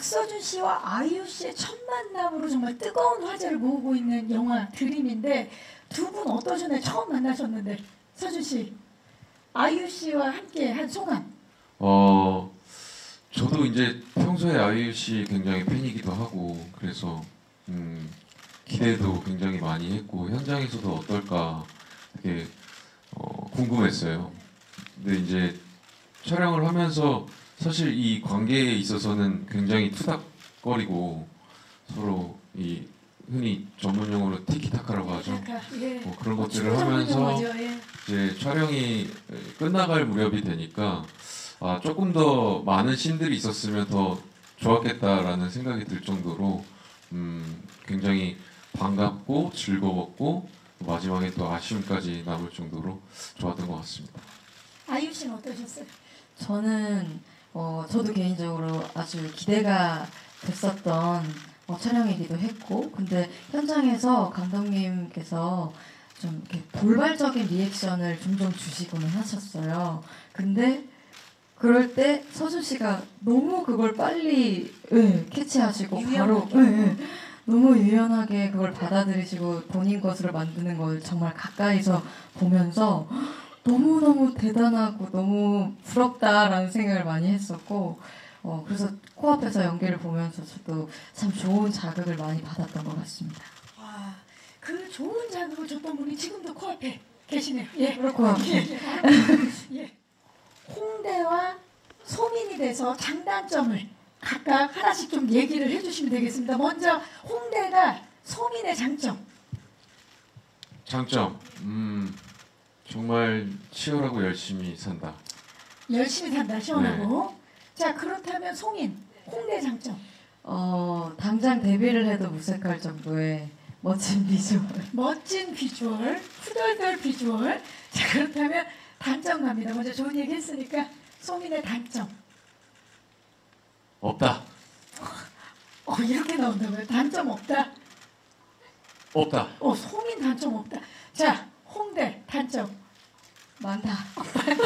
박서준 씨와 아이유 씨의 첫 만남으로 정말 뜨거운 화제를 모으고 있는 영화 드림인데 두 분 어떠셨나요? 처음 만나셨는데 서준 씨, 아이유 씨와 함께 한 소감. 저도 이제 평소에 아이유 씨 굉장히 팬이기도 하고 그래서 기대도 굉장히 많이 했고 현장에서도 어떨까 되게 궁금했어요. 근데 이제 촬영을 하면서 사실 이 관계에 있어서는 굉장히 투닥거리고 서로 이 흔히 전문용어로 티키타카라고 하죠. 예. 그런 것들을 하면서 예. 이제 촬영이 끝나갈 무렵이 되니까 조금 더 많은 씬들이 있었으면 더 좋았겠다라는 생각이 들 정도로 굉장히 반갑고 즐거웠고 마지막에 또 아쉬움까지 남을 정도로 좋았던 것 같습니다. 아이유 씨는 어떠셨어요? 저는 저도 개인적으로 아주 기대가 됐었던 촬영이기도 했고, 근데 현장에서 감독님께서 좀 이렇게 돌발적인 리액션을 종종 주시고는 하셨어요. 근데 그럴 때 서준 씨가 너무 그걸 빨리 캐치하시고 바로 너무 유연하게 그걸 받아들이시고 본인 것으로 만드는 걸 정말 가까이서 보면서 너무너무 대단하고 너무 부럽다라는 생각을 많이 했었고, 그래서 코앞에서 연기를 보면서 저도 참 좋은 자극을 많이 받았던 것 같습니다. 와, 그 좋은 자극을 줬던 분이 지금도 코앞에 계시네요. 예, 그렇고 예. 홍대와 소민이 돼서 장단점을 각각 하나씩 좀 얘기를 해주시면 되겠습니다. 먼저 홍대가 소민의 장점. 장점, 정말 치열하고 열심히 산다. 열심히 산다, 시원하고. 네. 자, 그렇다면 송인, 홍대 장점. 당장 데뷔를 해도 무색할 정도의 멋진 비주얼. 멋진 비주얼, 후덜덜 비주얼. 자, 그렇다면 단점 갑니다. 먼저 좋은 얘기 했으니까 송인의 단점. 없다. 이렇게 나온다고요? 단점 없다? 없다. 송인 단점 없다. 자, 홍대 단점. 많다.